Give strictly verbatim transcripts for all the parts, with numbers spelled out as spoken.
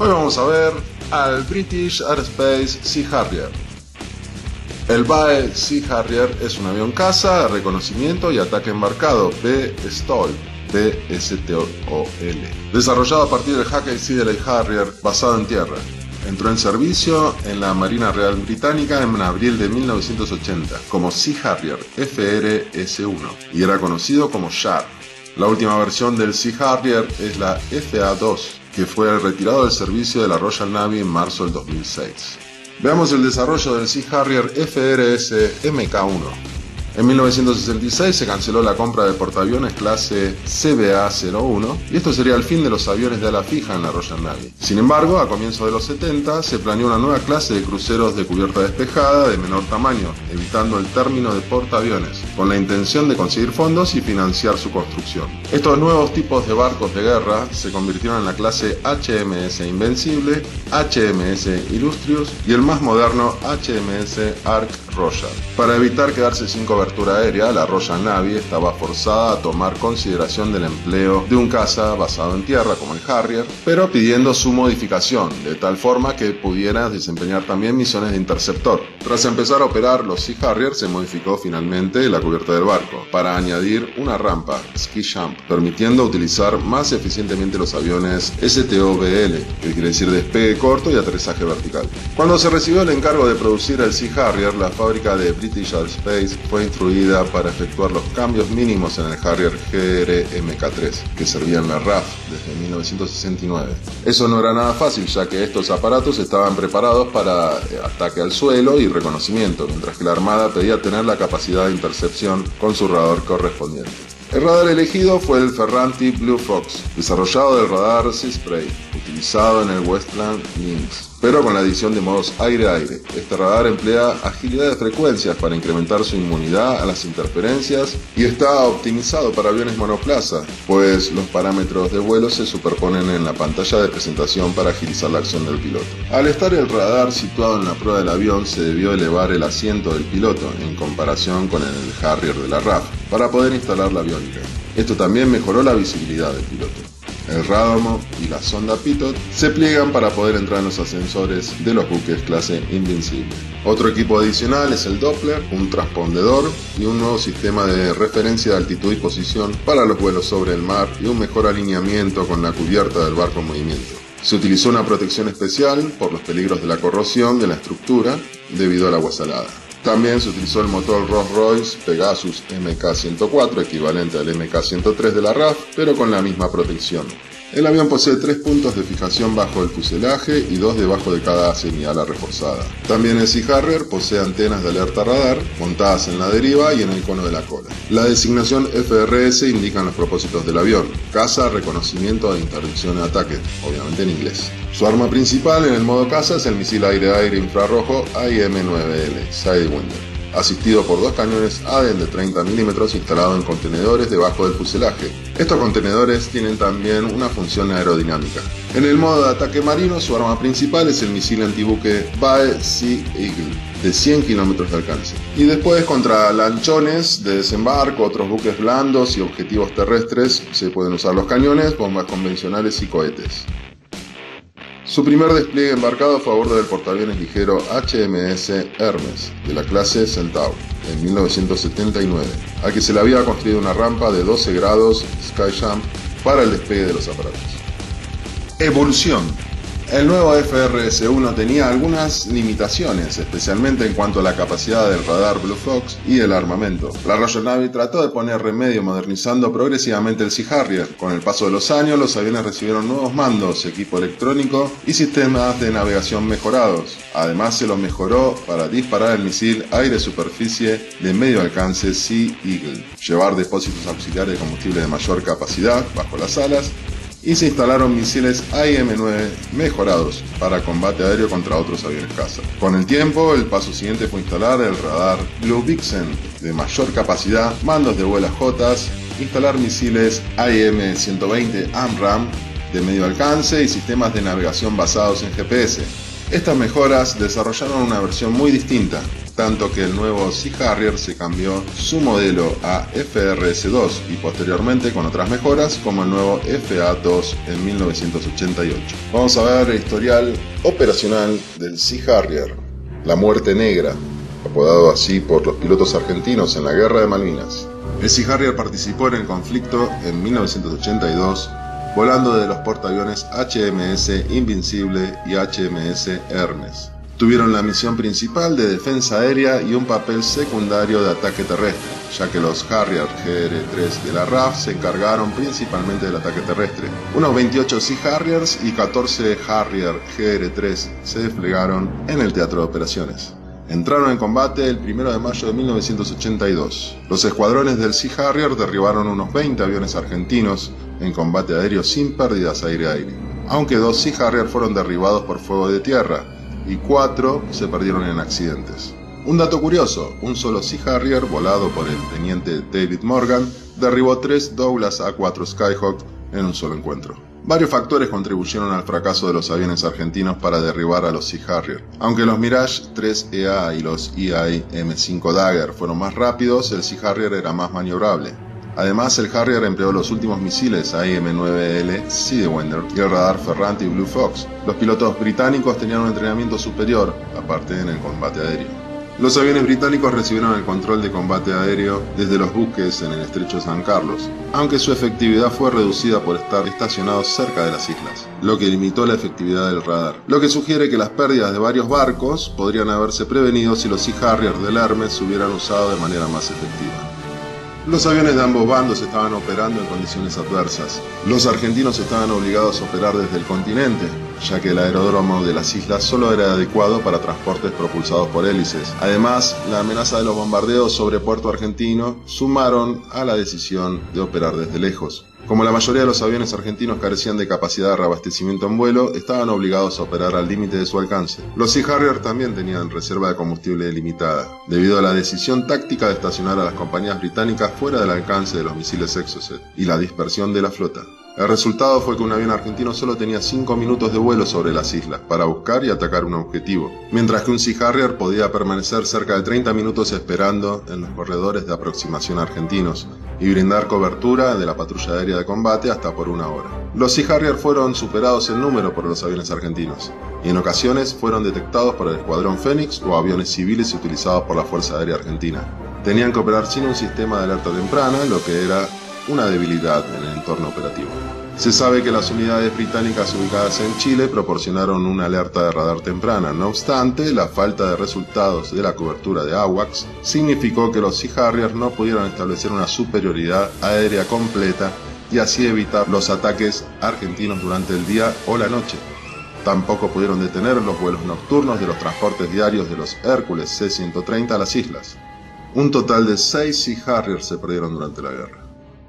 Hoy vamos a ver al British Aerospace Sea Harrier. El B A E Sea Harrier es un avión caza de reconocimiento y ataque embarcado, B S T O L, B S T O L, desarrollado a partir del Hawker Siddeley Harrier basado en tierra. Entró en servicio en la Marina Real Británica en abril de mil novecientos ochenta como Sea Harrier F R S uno y era conocido como Shark. La última versión del Sea Harrier es la F A dos, que fue retirado del servicio de la Royal Navy en marzo del dos mil seis. Veamos el desarrollo del Sea Harrier F R S M K uno. En mil novecientos sesenta y seis se canceló la compra de portaaviones clase C B A cero uno y esto sería el fin de los aviones de ala fija en la Royal Navy. Sin embargo, a comienzos de los setenta se planeó una nueva clase de cruceros de cubierta despejada de menor tamaño, evitando el término de portaaviones, con la intención de conseguir fondos y financiar su construcción. Estos nuevos tipos de barcos de guerra se convirtieron en la clase H M S Invencible, H M S Illustrious y el más moderno H M S Ark Royal. Para evitar quedarse sin cobertura aérea, la Royal Navy estaba forzada a tomar consideración del empleo de un caza basado en tierra como el Harrier, pero pidiendo su modificación, de tal forma que pudiera desempeñar también misiones de interceptor. Tras empezar a operar los Sea Harrier, se modificó finalmente la cubierta del barco para añadir una rampa, ski jump, permitiendo utilizar más eficientemente los aviones S T O V L, que quiere decir despegue corto y aterrizaje vertical. Cuando se recibió el encargo de producir el Sea Harrier, la fábrica de British Aerospace fue instruida para efectuar los cambios mínimos en el Harrier G R M K tres, que servía en la R A F desde mil novecientos sesenta y nueve. Eso no era nada fácil, ya que estos aparatos estaban preparados para ataque al suelo y reconocimiento, mientras que la Armada pedía tener la capacidad de intercepción con su radar correspondiente. El radar elegido fue el Ferranti Blue Fox, desarrollado del radar Sea Spray, utilizado en el Westland Lynx, pero con la adición de modos aire-aire. Este radar emplea agilidad de frecuencias para incrementar su inmunidad a las interferencias y está optimizado para aviones monoplaza, pues los parámetros de vuelo se superponen en la pantalla de presentación para agilizar la acción del piloto. Al estar el radar situado en la proa del avión, se debió elevar el asiento del piloto en comparación con el Harrier de la R A F para poder instalar la aviónica. Esto también mejoró la visibilidad del piloto. El radomo y la sonda pitot se pliegan para poder entrar en los ascensores de los buques clase Invincible. Otro equipo adicional es el Doppler, un transpondedor y un nuevo sistema de referencia de altitud y posición para los vuelos sobre el mar y un mejor alineamiento con la cubierta del barco en movimiento. Se utilizó una protección especial por los peligros de la corrosión de la estructura debido al agua salada. También se utilizó el motor Rolls-Royce Pegasus M K ciento cuatro, equivalente al M K ciento tres de la R A F, pero con la misma protección. El avión posee tres puntos de fijación bajo el fuselaje y dos debajo de cada semiala reforzada. También el Sea Harrier posee antenas de alerta radar montadas en la deriva y en el cono de la cola. La designación F R S indica los propósitos del avión: caza, reconocimiento e interdicción de ataque, obviamente en inglés. Su arma principal en el modo caza es el misil aire-aire infrarrojo A I M nueve L Sidewinder, asistido por dos cañones A D E M de treinta milímetros instalados en contenedores debajo del fuselaje. Estos contenedores tienen también una función aerodinámica. En el modo de ataque marino, su arma principal es el misil antibuque B A E Sea Eagle, de cien kilómetros de alcance. Y después, contra lanchones de desembarco, otros buques blandos y objetivos terrestres, se pueden usar los cañones, bombas convencionales y cohetes. Su primer despliegue embarcado fue a bordo del portaaviones ligero H M S Hermes, de la clase Centaur, en mil novecientos setenta y nueve, al que se le había construido una rampa de doce grados Sky Jump para el despegue de los aparatos. Evolución. El nuevo F R S uno tenía algunas limitaciones, especialmente en cuanto a la capacidad del radar Blue Fox y el armamento. La Royal Navy trató de poner remedio modernizando progresivamente el Sea Harrier. Con el paso de los años, los aviones recibieron nuevos mandos, equipo electrónico y sistemas de navegación mejorados. Además, se los mejoró para disparar el misil aire-superficie de medio alcance Sea Eagle, llevar depósitos auxiliares de combustible de mayor capacidad bajo las alas, y se instalaron misiles A I M nueve mejorados para combate aéreo contra otros aviones caza. Con el tiempo, el paso siguiente fue instalar el radar Blue Vixen de mayor capacidad, mandos de vuelas Jotas, instalar misiles A I M ciento veinte AMRAAM de medio alcance y sistemas de navegación basados en G P S. Estas mejoras desarrollaron una versión muy distinta, tanto que el nuevo Sea Harrier se cambió su modelo a F R S dos y posteriormente con otras mejoras como el nuevo F A dos en mil novecientos ochenta y ocho. Vamos a ver el historial operacional del Sea Harrier, la muerte negra, apodado así por los pilotos argentinos en la Guerra de Malvinas. El Sea Harrier participó en el conflicto en mil novecientos ochenta y dos, volando de los portaaviones H M S Invincible y H M S Hermes. Tuvieron la misión principal de defensa aérea y un papel secundario de ataque terrestre, ya que los Harrier G R tres de la R A F se encargaron principalmente del ataque terrestre. Unos veintiocho Sea Harriers y catorce Harrier G R tres se desplegaron en el teatro de operaciones. Entraron en combate el primero de mayo de mil novecientos ochenta y dos. Los escuadrones del Sea Harrier derribaron unos veinte aviones argentinos en combate aéreo sin pérdidas aire-aire, aunque dos Sea Harrier fueron derribados por fuego de tierra y cuatro se perdieron en accidentes. Un dato curioso, un solo Sea Harrier, volado por el teniente David Morgan, derribó tres Douglas A cuatro Skyhawk en un solo encuentro. Varios factores contribuyeron al fracaso de los aviones argentinos para derribar a los Sea Harrier. Aunque los Mirage tres E A y los E I M cinco Dagger fueron más rápidos, el Sea Harrier era más maniobrable. Además, el Harrier empleó los últimos misiles A I M nueve L Sidewinder y el radar Ferranti Blue Fox. Los pilotos británicos tenían un entrenamiento superior, aparte en el combate aéreo. Los aviones británicos recibieron el control de combate aéreo desde los buques en el estrecho de San Carlos, aunque su efectividad fue reducida por estar estacionados cerca de las islas, lo que limitó la efectividad del radar, lo que sugiere que las pérdidas de varios barcos podrían haberse prevenido si los Sea Harrier del Hermes se hubieran usado de manera más efectiva. Los aviones de ambos bandos estaban operando en condiciones adversas. Los argentinos estaban obligados a operar desde el continente, ya que el aeródromo de las islas solo era adecuado para transportes propulsados por hélices. Además, la amenaza de los bombardeos sobre Puerto Argentino sumaron a la decisión de operar desde lejos. Como la mayoría de los aviones argentinos carecían de capacidad de reabastecimiento en vuelo, estaban obligados a operar al límite de su alcance. Los Sea Harrier también tenían reserva de combustible limitada, debido a la decisión táctica de estacionar a las compañías británicas fuera del alcance de los misiles Exocet y la dispersión de la flota. El resultado fue que un avión argentino solo tenía cinco minutos de vuelo sobre las islas para buscar y atacar un objetivo, mientras que un Sea Harrier podía permanecer cerca de treinta minutos esperando en los corredores de aproximación argentinos y brindar cobertura de la patrulla aérea de combate hasta por una hora. Los Sea Harrier fueron superados en número por los aviones argentinos y en ocasiones fueron detectados por el Escuadrón Fénix o aviones civiles utilizados por la Fuerza Aérea Argentina. Tenían que operar sin un sistema de alerta temprana, lo que era una debilidad en el entorno operativo. Se sabe que las unidades británicas ubicadas en Chile proporcionaron una alerta de radar temprana. No obstante, la falta de resultados de la cobertura de AWACS significó que los Sea Harrier no pudieron establecer una superioridad aérea completa y así evitar los ataques argentinos durante el día o la noche. Tampoco pudieron detener los vuelos nocturnos de los transportes diarios de los Hércules C ciento treinta a las islas. Un total de seis Sea Harrier se perdieron durante la guerra.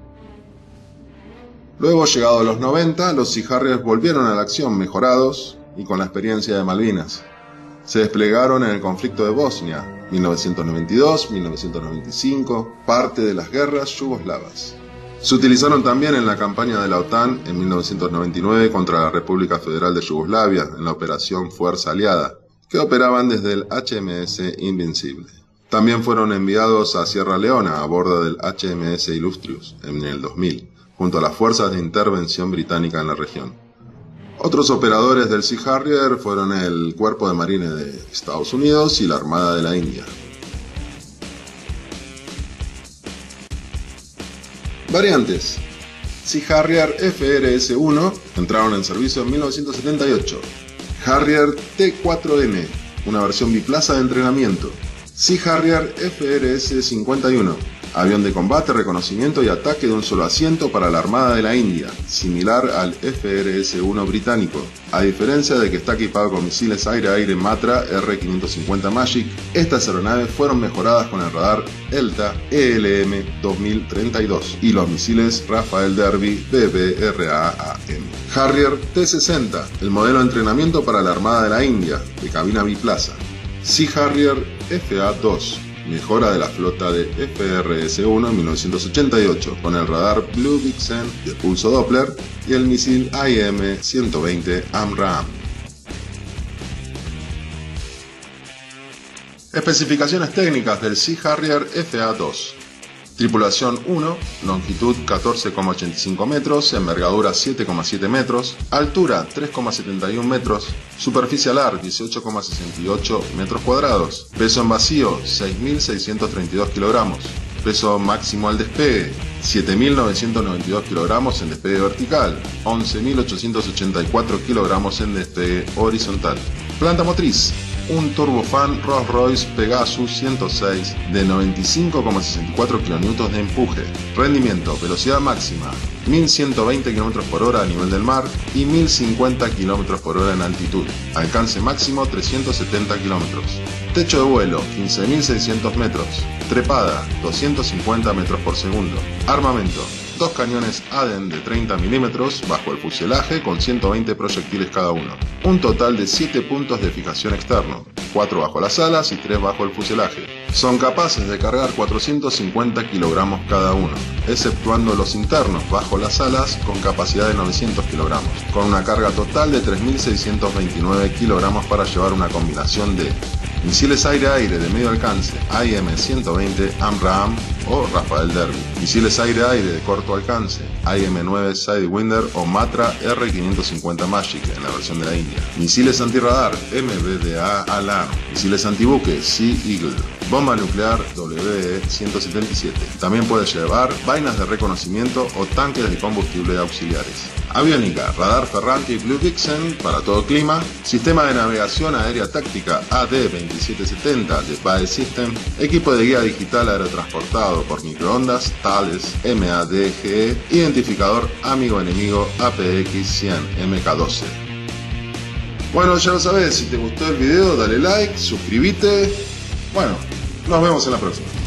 Luego, llegados los noventa, los Sea Harriers volvieron a la acción mejorados y con la experiencia de Malvinas. Se desplegaron en el conflicto de Bosnia, mil novecientos noventa y dos a mil novecientos noventa y cinco, parte de las guerras yugoslavas. Se utilizaron también en la campaña de la OTAN en mil novecientos noventa y nueve contra la República Federal de Yugoslavia, en la Operación Fuerza Aliada, que operaban desde el H M S Invincible. También fueron enviados a Sierra Leona a bordo del H M S Illustrious en el dos mil. Junto a las fuerzas de intervención británica en la región. Otros operadores del Sea Harrier fueron el Cuerpo de Marines de Estados Unidos y la Armada de la India. Variantes. Sea Harrier F R S uno entraron en servicio en mil novecientos setenta y ocho. Harrier T cuatro M, una versión biplaza de entrenamiento. Sea Harrier F R S cincuenta y uno, avión de combate, reconocimiento y ataque de un solo asiento para la Armada de la India, similar al F R S uno británico. A diferencia de que está equipado con misiles aire-aire Matra R quinientos cincuenta Magic, estas aeronaves fueron mejoradas con el radar ELTA E L M dos mil treinta y dos y los misiles Rafael Derby B B R A A M. Harrier T sesenta, el modelo de entrenamiento para la Armada de la India, de cabina biplaza. Sea Harrier F A dos, mejora de la flota de F R S uno en mil novecientos ochenta y ocho, con el radar Blue Vixen de pulso Doppler y el misil I M ciento veinte AMRAAM. Especificaciones técnicas del Sea Harrier F A dos. Tripulación uno, longitud catorce coma ochenta y cinco metros, envergadura siete coma siete metros, altura tres coma setenta y uno metros, superficie alar dieciocho coma sesenta y ocho metros cuadrados, peso en vacío seis mil seiscientos treinta y dos kilogramos, peso máximo al despegue siete mil novecientos noventa y dos kilogramos en despegue vertical, once mil ochocientos ochenta y cuatro kilogramos en despegue horizontal. Planta motriz: un turbofan Rolls-Royce Pegasus ciento seis de noventa y cinco coma sesenta y cuatro kilonewtons de empuje. Rendimiento: velocidad máxima mil ciento veinte kilómetros por hora a nivel del mar y mil cincuenta kilómetros por hora en altitud. Alcance máximo trescientos setenta kilómetros. Techo de vuelo quince mil seiscientos metros. Trepada doscientos cincuenta metros por segundo. Armamento: dos cañones Aden de treinta milímetros bajo el fuselaje con ciento veinte proyectiles cada uno. Un total de siete puntos de fijación externo, cuatro bajo las alas y tres bajo el fuselaje. Son capaces de cargar cuatrocientos cincuenta kilogramos cada uno, exceptuando los internos bajo las alas con capacidad de novecientos kilogramos, con una carga total de tres mil seiscientos veintinueve kilogramos para llevar una combinación de misiles aire-aire de medio alcance A I M ciento veinte AMRAAM o Rafael Derby, misiles aire-aire de corto alcance A I M nueve Sidewinder o Matra R quinientos cincuenta Magic en la versión de la India, misiles antirradar M B D A Alarm, misiles antibuque Sea Eagle, bomba nuclear W E ciento setenta y siete. También puede llevar vainas de reconocimiento o tanques de combustible auxiliares. Aviónica: radar Ferranti Blue Vixen para todo clima, sistema de navegación aérea táctica A D veintisiete setenta de B A E System, equipo de guía digital aerotransportado por microondas Thales M A D G E, identificador amigo-enemigo A P X cien M K doce. Bueno, ya lo sabes, si te gustó el video dale like, suscríbete. Bueno, nos vemos en la próxima.